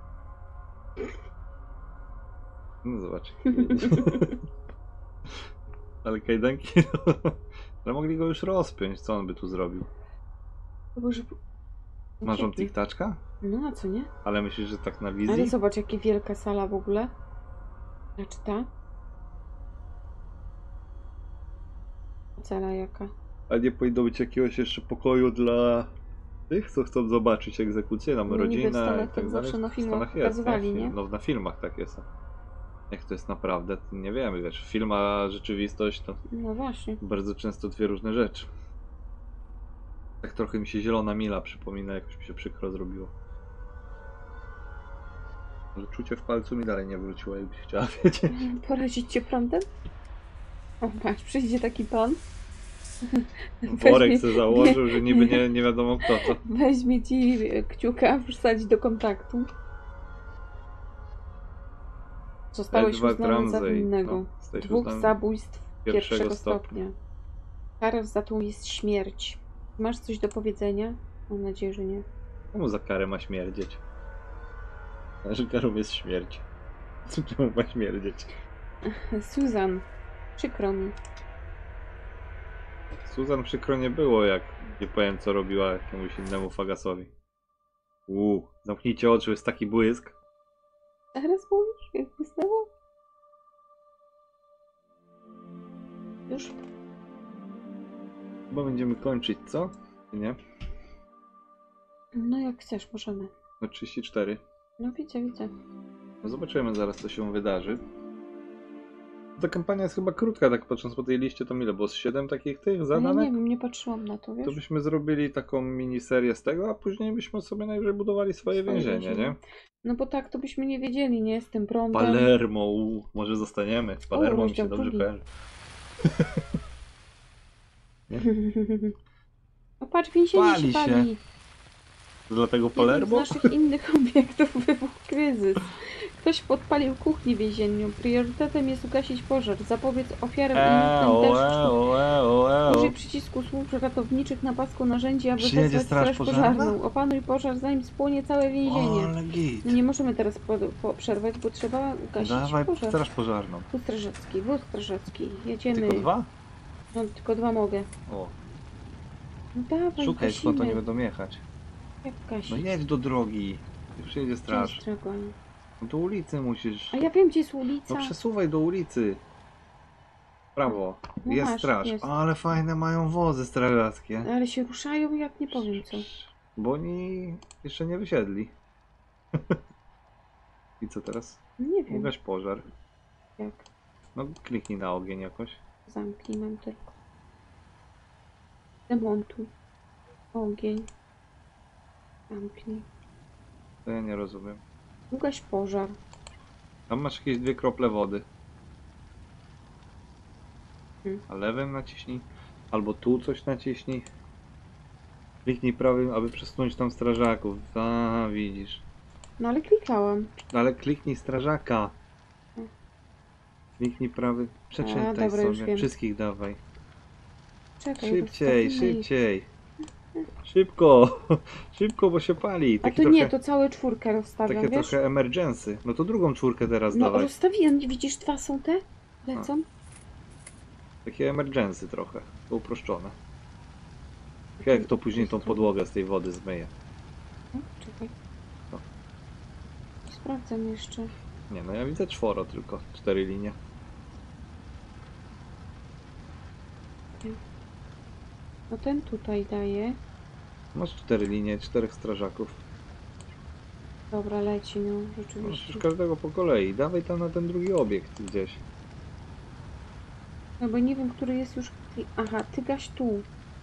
No zobacz. Ale kajdanki... Ale mogli go już rozpiąć, co on by tu zrobił? Boże, Masz on ucieknie. tiktaczka? No a co nie? Ale myślisz, że tak na wizji? Ale zobacz, jakie wielka sala w ogóle. Znaczy ta? Sala jaka? A nie powinno być jakiegoś jeszcze pokoju dla tych, co chcą zobaczyć egzekucję, tam No niby w rodzinę Stanach i tak tak dalej. zawsze na W filmach Stanach jest, pokazywali, nie? nie? No na filmach tak jest. Jak to jest naprawdę, to nie wiemy, wiesz, film a rzeczywistość to No właśnie. bardzo często dwie różne rzeczy. Tak trochę mi się Zielona Mila przypomina, jakoś mi się przykro zrobiło. Ale czucie w palcu mi dalej nie wróciło, jakbyś chciała wiedzieć. Porazić cię prądem? O patrz, przyjdzie taki pan. Worek Weźmie- sobie założył, że niby nie, nie wiadomo kto to. Weźmie ci kciuka, wsadzi do kontaktu. Zostałeś Edward uznany za Ramsey, winnego no, jesteś dwóch uznany zabójstw pierwszego pierwszego stopnia. stopnia. Kara za tą jest śmierć. Masz coś do powiedzenia? Mam nadzieję, że nie. Czemu za karę ma śmierdzieć? Że karą jest śmierć. Czemu ma śmierdzieć? Susan, przykro mi. Susan przykro nie było, jak nie powiem co robiła jakiemuś innemu fagasowi. Uuu, zamknijcie oczy, jest taki błysk. Teraz mówisz, jak błysnęło? Już? Chyba będziemy kończyć, co? Nie? No jak chcesz, możemy. No trzydzieści cztery. No widzę, widzę. No zobaczymy zaraz, co się wydarzy. Ta kampania jest chyba krótka, tak patrząc po tej liście, to ile było? Z siedem takich tych A ja zadanek? nie wiem, nie patrzyłam na to, wiesz? To byśmy zrobili taką miniserię z tego, a później byśmy sobie najwyżej budowali swoje, Swoje więzienie, więzienie. nie? No bo tak, to byśmy nie wiedzieli, nie? Z tym prądem. Palermo, u, może zostaniemy. Palermo mi się rozdział dobrze drugi. kojarzy. O patrz, więzienie Pali się się. pali. Dlatego Jednym z Palermo? naszych innych obiektów wybuchł kryzys. Ktoś podpalił kuchnię więzienną. Priorytetem jest ugasić pożar, zapobiec ofiarom i Eo, uniknąć eo, deszczu. eo, Użyj eo. przycisku służb ratowniczych na pasku narzędzi, aby Przyjedzie wezwać straż straż pożarna? pożarną. Opanuj pożar, zanim spłonie całe więzienie. Ale git. No nie możemy teraz po, po przerwać, bo trzeba ugasić Dawaj pożar. straż pożarną. Wóz strażacki, wóz strażacki. Jedziemy. Tylko dwa? No tylko dwa mogę. O, No dawaj, szukaj skąd oni gasimy. będą jechać. Jak gasić? No jedź do drogi. Przyjedzie straż. Cześć, Dragon. No do ulicy musisz. A ja wiem, gdzie jest ulica. No przesuwaj do ulicy. W prawo. No Jest masz, straż. jest. Ale fajne mają wozy strażackie. Ale się ruszają, jak nie powiem co. Bo oni jeszcze nie wysiedli. I co teraz? Nie wiem, Ugaś pożar. jak. No kliknij na ogień jakoś. Zamknij, mam tylko. Demontuj. Ogień. Zamknij. To ja nie rozumiem. Ugaś pożar. Tam masz jakieś dwie krople wody. Hmm. A lewym naciśnij. Albo tu coś naciśnij. Kliknij prawym, aby przesunąć tam strażaków. A, widzisz. No ale klikałam. Ale kliknij strażaka. Kliknij prawy. A, Przeczytaj dobra, już sobie. wiem. Wszystkich dawaj. Czekaj, Szybciej, rozstawimy ich. szybciej. Szybko. Szybko, bo się pali. A Takie to trochę, nie, to całe czwórkę rozstawiam, takie wiesz? trochę emergency. No to drugą czwórkę teraz No dawaj. rozstawiłem, widzisz, dwa są te? Lecą? Takie emergency trochę. To uproszczone. Jak to później tą podłogę z tej wody zmyje. O, czekaj. No. Sprawdzam jeszcze. Nie no, ja widzę czworo tylko. Cztery linie. No ten tutaj daje. Masz cztery linie, czterech strażaków. Dobra, leci, no Masz rzeczywiście. już każdego po kolei. Dawaj tam na ten drugi obiekt gdzieś. No bo nie wiem, który jest już... Aha, ty gaś tu,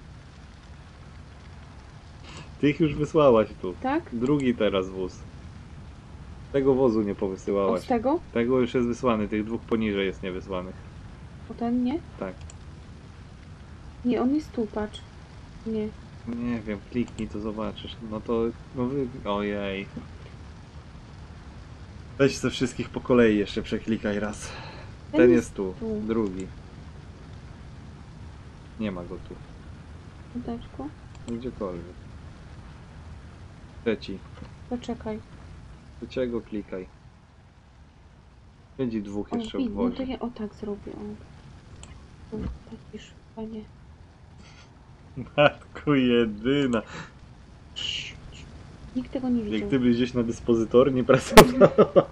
Ty ich już wysłałaś tu. tak? Drugi teraz wóz. Tego wozu nie O, powysyłałaś. z tego? Tego już jest wysłany, tych dwóch poniżej jest niewysłanych. O ten nie? Tak. Nie, on jest tu, patrz. Nie. Nie wiem, kliknij to zobaczysz. No to... No wy... Ojej. Weź ze wszystkich po kolei jeszcze przeklikaj raz. Ten Ten jest jest tu, tu. drugi. Nie ma go tu. Chwileczkę. Gdziekolwiek. Trzeci. Poczekaj. Trzeciego klikaj. Siedzi dwóch O, jeszcze w wi- no to wozie. ja o tak zrobię. O. Tu, takiż, panie. Matko jedyna. Nikt tego nie Jak widział. ty byś gdzieś na dyspozytorni pracował.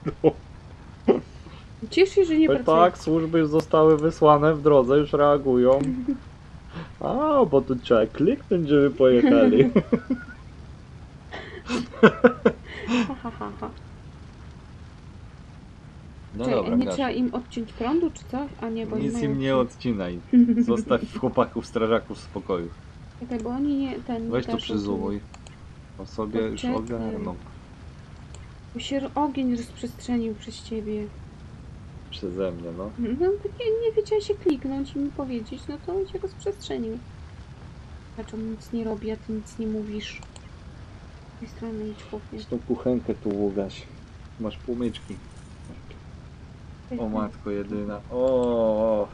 Cieszę się, że nie Oj, pracuję. tak, służby już zostały wysłane w drodze, już reagują. A, bo tu trzeba kliknąć, żeby pojechali. Ha, ha, ha, ha. No Czekaj, dobra, nie Gasiu. trzeba im odciąć prądu, czy coś? A nie, bo Nic mają... im nie odcinaj. Zostaw chłopaków, strażaków w spokoju. Czekaj, bo oni nie... Ten, Weź to gaszą tu. przyzumuj. O sobie już Poczekaj. ogarną. Bo się ogień rozprzestrzenił przez ciebie. Przeze mnie, no. No, nie, nie wiedziałeś się kliknąć i mi powiedzieć, no to on się rozprzestrzenił. Dlaczego nic nie robi, a ty nic nie mówisz? Z tej strony idź, chłopie. Z tą kuchenkę tu ługaś. Masz płomyczki. O matko jedyna. O.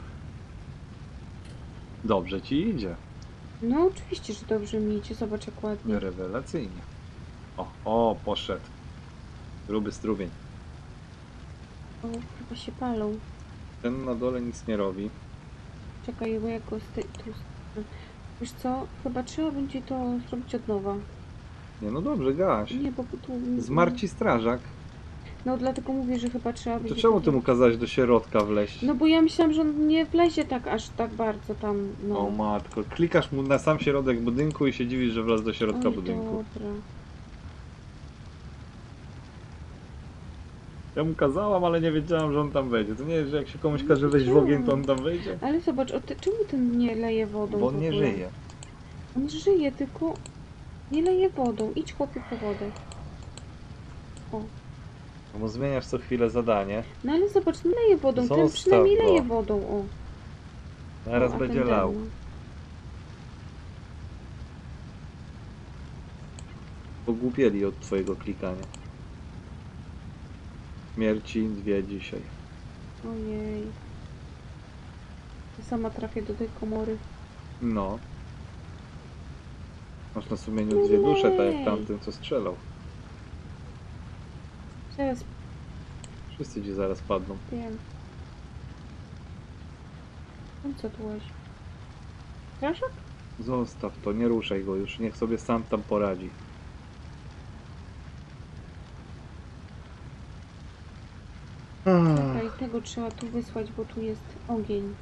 Dobrze ci idzie. No oczywiście, że dobrze mi idzie, zobacz jak ładnie. Rewelacyjnie. O, o, poszedł. Gruby strumień. O, chyba się palą. Ten na dole nic nie robi. Czekaj, bo jak go z tej... Tu... Wiesz co, chyba trzeba będzie to zrobić od nowa. Nie, no dobrze, gaś. Nie, bo tu... Zmarł ci strażak. No dlatego mówię, że chyba trzeba To będzie... czemu ty mu kazałeś do środka wleźć? No bo ja myślałam, że on nie wlezie tak aż tak bardzo tam, no. O matko, klikasz mu na sam środek budynku i się dziwisz, że wlazł do środka Oj, budynku. dobra. Ja mu kazałam, ale nie wiedziałam, że on tam wejdzie. To nie jest, że jak się komuś No każe wejść w ogień, to wiedziałam. on tam wejdzie? Ale zobacz, o ty, czemu ten nie leje wodą Bo w on nie ogóle? żyje. On żyje, tylko nie leje wodą. Idź chłopie po wodę. O. Bo zmieniasz co chwilę zadanie. No ale zobacz, nie leje wodą. Ten Zostaw przynajmniej go. leje wodą, o. Zaraz O, a będzie ten, ten, lał. no. Pogłupieli od twojego klikania. Śmierci dwie dzisiaj. Ojej. Ja sama trafię do tej komory. No. Masz na sumieniu No dwie dusze, tak lej. jak tamten, co strzelał. Zaraz Wszyscy ci zaraz padną. wiem. No co tu łazi? Straszak? Zostaw to, nie ruszaj go już, niech sobie sam tam poradzi. Czekaj, tego trzeba tu wysłać, bo tu jest ogień.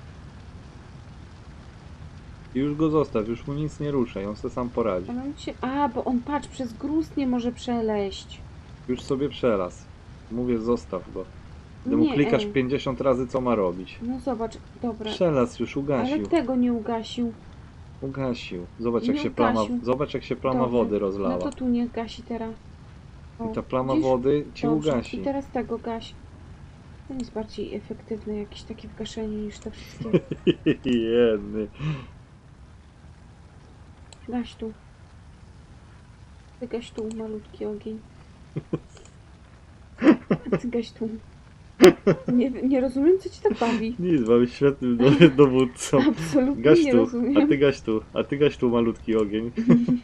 I już go zostaw, już mu nic nie ruszaj, on sobie sam poradzi. Ale on się... A, bo on, patrz, przez gruz nie może przeleść. Już sobie przelaz. Mówię, zostaw go. Gdy mu Nie, klikasz ej. pięćdziesiąt razy, co ma robić. No zobacz, dobra. Przelaz już Ale ugasił. tego nie ugasił. Ugasił. Zobacz jak Nie się plama, ugasił. zobacz jak się plama Dobrze. wody No rozlała. to tu nie gasi teraz. O, I ta plama widzisz? wody ci Dobrze. ugasi. I teraz tego gaś. To jest bardziej efektywne jakieś takie wgaszenie niż te wszystkie. Jedny. Gaś tu. Ty gaś tu, malutki ogień. A ty gaś tu. Nie, nie rozumiem, co ci tak bawi. Nic, mamy świetnym do- dowódcą. Absolutnie Gaś nie tu, rozumiem. a ty gaś tu, a ty gaś tu malutki ogień.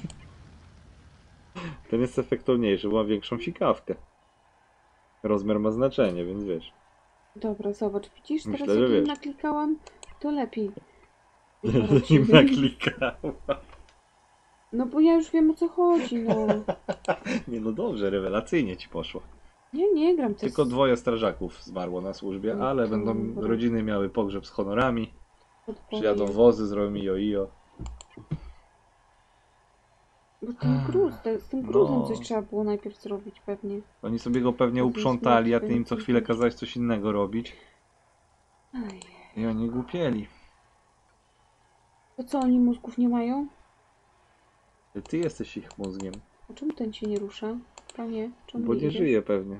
Ten jest efektowniejszy, bo ma większą sikawkę. Rozmiar ma znaczenie, więc wiesz. Dobra, zobacz, widzisz? Teraz Myślę, że jak im wiesz. naklikałam, to lepiej. Nim naklikała. No bo ja już wiem, o co chodzi, no. Nie no dobrze, rewelacyjnie ci poszło. Nie, nie gram też. Tylko dwoje strażaków zmarło na służbie, No ale będą dobra. rodziny miały pogrzeb z honorami. Podpowiem. Przyjadą wozy, zrobią ijo-ijo. Bo ten gruz, te, z tym gruzem No. coś trzeba było najpierw zrobić pewnie. Oni sobie go pewnie To jest uprzątali, a ty martwy. im co chwilę kazałeś coś innego robić. Aj. I oni głupieli. To co, oni mózgów nie mają? Ty jesteś ich mózgiem. A czemu ten się nie rusza? Panie, czemu Bo nie idzie? żyje pewnie.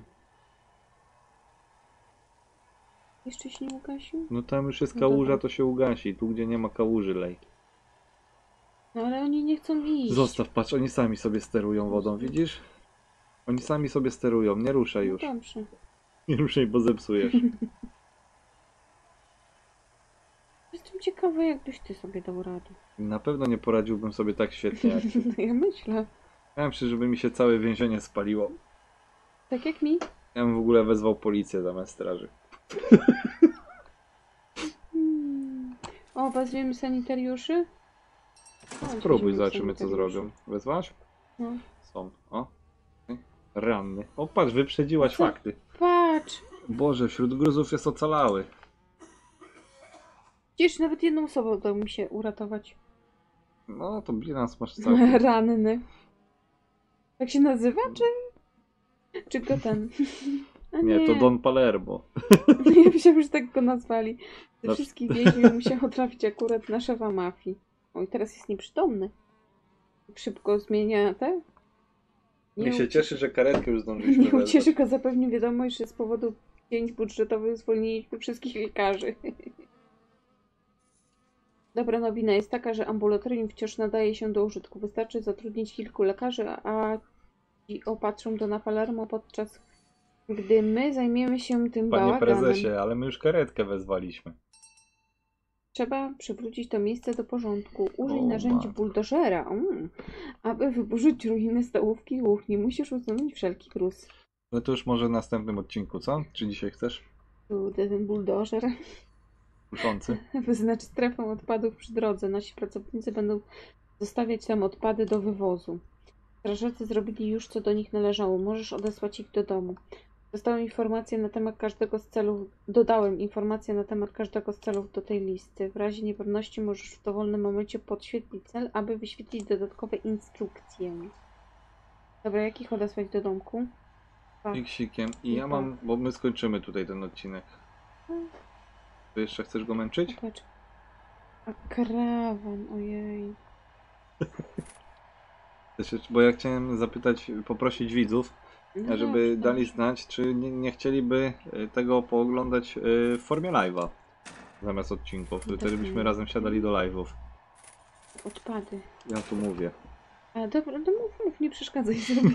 Jeszcze się nie ugasił? No tam już jest No kałuża, dobra. to się ugasi. Tu gdzie nie ma kałuży lej. No ale oni nie chcą iść. Zostaw, patrz, oni sami sobie sterują wodą, widzisz? Oni sami sobie sterują, nie ruszaj No już. dobrze. Nie ruszaj, bo zepsujesz. Jestem ciekawa, jakbyś ty sobie dał radę. Na pewno nie poradziłbym sobie tak świetnie jak ty. No ja myślę. Ja myślę, żeby mi się całe więzienie spaliło. Tak jak mi. Ja bym w ogóle wezwał policję zamiast straży. Hmm. O, wezwiemy sanitariuszy? O, Spróbuj, weźmiemy zobaczymy co sanitariuszy. zrobią. Wezwasz? No. Są. O. Ranny. O, patrz, wyprzedziłaś Co? fakty. Patrz! Boże, wśród gruzów jest ocalały. Gdzieś nawet jedną osobę udało mi się uratować. No, to bilans masz całkiem. Ranny. Tak się nazywa, czy... Czy go ten... A Nie, to Don Palermo. Ja myślałam, że tak go nazwali. Ze No. wszystkich więźniów musiał trafić akurat na szefa mafii. Oj, teraz jest nieprzytomny. Szybko zmienia te... Mnie się ucieszy- cieszy, że karetkę już zdążyliśmy Nie wezwać. ucieszy go zapewne wiadomość, że z powodu cięć budżetowych zwolniliśmy wszystkich lekarzy. Dobra nowina jest taka, że ambulatorium wciąż nadaje się do użytku. Wystarczy zatrudnić kilku lekarzy, a ci opatrzą Dona Palermo, podczas gdy my zajmiemy się tym Panie bałaganem. prezesie, ale my już karetkę wezwaliśmy. Trzeba przywrócić to miejsce do porządku. Użyj O, narzędzi matko. buldożera, mm. aby wyburzyć ruiny stołówki i kuchni. Musisz usunąć wszelki gruz. Ale to już może w następnym odcinku, co? Czy dzisiaj chcesz? Kurde, ten buldożer Kuszący. wyznacz strefę odpadów przy drodze. Nasi pracownicy będą zostawiać tam odpady do wywozu. Strażacy zrobili już, co do nich należało. Możesz odesłać ich do domu. Dostałem informację na temat każdego z celów. Dodałem informację na temat każdego z celów do tej listy. W razie niepewności możesz w dowolnym momencie podświetlić cel, aby wyświetlić dodatkowe instrukcje. Dobra, jak ich odesłać do domku? Pa. Iksikiem. I ja mam, bo my skończymy tutaj ten odcinek. Ty jeszcze chcesz go męczyć? Patrz. A karawan, ojej. Bo ja chciałem zapytać, poprosić widzów, No żeby dobrze, dali dobrze. znać, czy nie, nie chcieliby y, tego pooglądać y, w formie live'a zamiast odcinków. No Wtedy tak, byśmy nie. razem siadali do live'ów. Odpady. Ja tu mówię. A dobra, no mów, mów, nie przeszkadzaj sobie.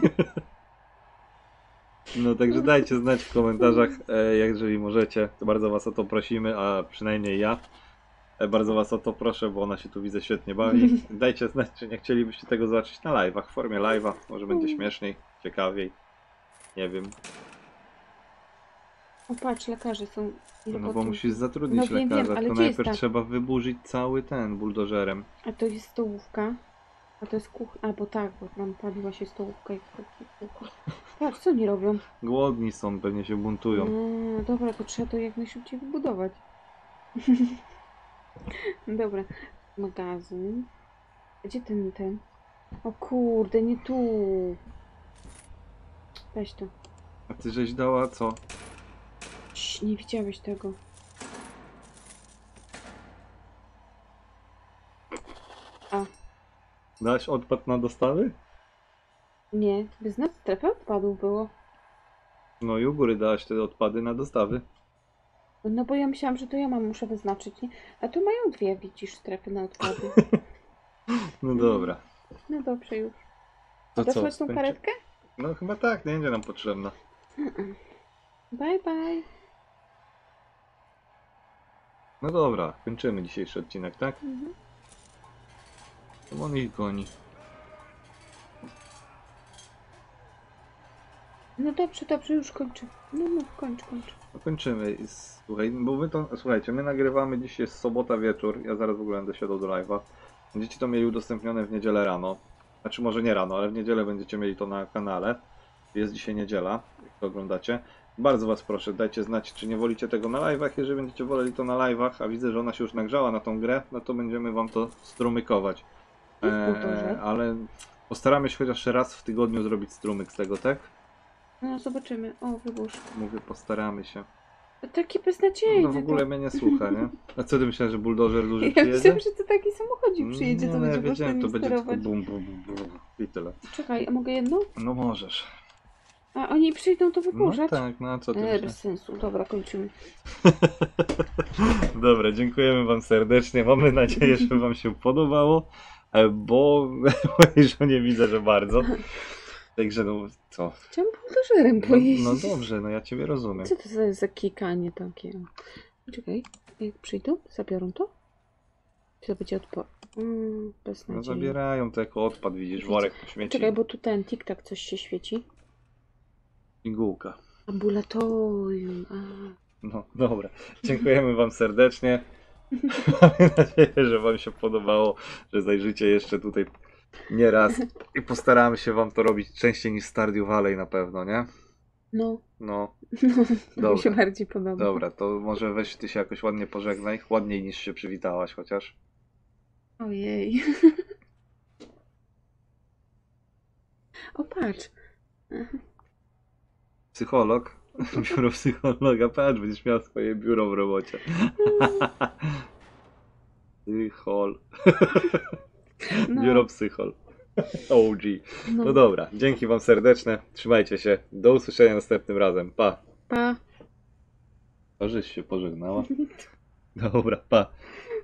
No także dajcie znać w komentarzach, e, jeżeli możecie. To bardzo was o to prosimy, a przynajmniej ja. E, bardzo was o to proszę, bo ona się tu widzę świetnie bawi. Dajcie znać, czy nie chcielibyście tego zobaczyć na live'ach, w formie live'a. Może będzie śmieszniej, ciekawiej. Nie wiem. O patrz, lekarze są. Ile No bo potem- musisz zatrudnić No wiem, wiem, lekarza, ale to gdzie jest najpierw ta- trzeba wyburzyć cały ten buldożerem. A to jest stołówka. A to jest kuchnia. A bo tak, bo tam paliła się stołówka i kuchnia. Patrz, co oni robią? Głodni są, pewnie się buntują. No, dobra, to trzeba to jak najszybciej wybudować. Dobra, magazyn. Gdzie ten, ten? O kurde, nie tu. Weź to. A ty żeś dała co? Cii, nie widziałeś tego. A, Dałaś odpad na dostawy? nie, bez nas strefa odpadów było. No i u góry dałaś te odpady na dostawy. No bo ja myślałam, że to ja mam, muszę wyznaczyć, nie? A tu mają dwie, widzisz, strefy na odpady. No dobra. No dobrze już. To co? Dosłać tą skończy- karetkę? No chyba tak, nie będzie nam potrzebna. Bye bye. No dobra, kończymy dzisiejszy odcinek, tak? Mhm. To on ich goni. No dobrze, dobrze, już kończę. No, no, kończ, kończ. No kończymy. I Słuchaj, bo my to, słuchajcie, my nagrywamy dzisiaj jest sobota wieczór. Ja zaraz w ogóle będę siadał do live'a. Będziecie to mieli udostępnione w niedzielę rano. Znaczy może nie rano, ale w niedzielę będziecie mieli to na kanale. Jest dzisiaj niedziela, jak to oglądacie. Bardzo was proszę, dajcie znać, czy nie wolicie tego na live'ach. Jeżeli będziecie woleli to na live'ach, a widzę, że ona się już nagrzała na tą grę, no to będziemy wam to strumykować. Eee, ale postaramy się chociaż raz w tygodniu zrobić strumyk z tego, tak? No zobaczymy. O, wybórz. Mówię, postaramy się. Taki beznadziejny. No w ogóle to... mnie nie słucha, nie? A co ty myślałeś, że buldożer duży Ja przyjedzie? myślałam, że to taki samochodzik przyjedzie, nie, to no ja będzie wiedziałem, można to nim będzie tylko sterować. bum, bum, bum, bum i tyle. Czekaj, a mogę jedną? No możesz. A oni przyjdą to No wyburzać? tak, no a co ty E, myślisz? bez sensu. Dobra, kończymy. Dobra, dziękujemy wam serdecznie. Mamy nadzieję, że wam się podobało, e, bo mojej żonie widzę, że bardzo. Także no co? Chciałam buldożerem No, pojeździć. no dobrze, no ja ciebie rozumiem. Co to za, za kikanie takie? Czekaj, jak przyjdą, zabiorą to? Czy to będzie odpo... Mm, bez No nadziei. zabierają to jako odpad, widzisz, worek po śmieci. Czekaj, bo tu ten tik-tak coś się świeci. Pigułka. Ambulatorium. A. No dobra, dziękujemy wam serdecznie. Mamy nadzieję, że wam się podobało, że zajrzycie jeszcze tutaj nie raz i postaramy się wam to robić częściej niż Stardew Valley na pewno, nie? No, No, no mi się Dobra. bardziej podoba. dobra, to może weź ty się jakoś ładnie pożegnaj, ładniej niż się przywitałaś chociaż. Ojej. O, patrz. Psycholog, biuro psychologa, patrz, będziesz miał swoje biuro w robocie. Psychol, No, biuro psychol. O G. no. No dobra, dzięki wam serdeczne, trzymajcie się, do usłyszenia następnym razem, pa. Pa. A żeś się pożegnała? Dobra, pa.